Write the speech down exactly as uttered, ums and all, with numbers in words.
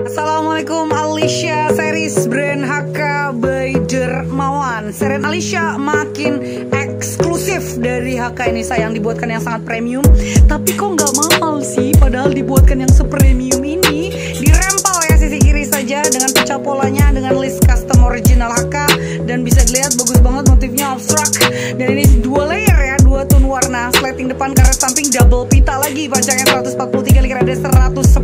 Assalamualaikum Alicia, series brand H K by Dermawan. Seren Alicia makin eksklusif dari H K ini sayang, dibuatkan yang sangat premium. Tapi kok nggak mahal sih, padahal dibuatkan yang sepremium ini. Dirempel ya sisi kiri saja dengan pecah polanya, dengan list custom original H K. Dan bisa dilihat bagus banget motifnya abstrak. Dan ini dua layer ya, dua tone warna. Slating depan, karet samping, double pita lagi. Panjangnya seratus empat puluh tiga, lihat ada seratus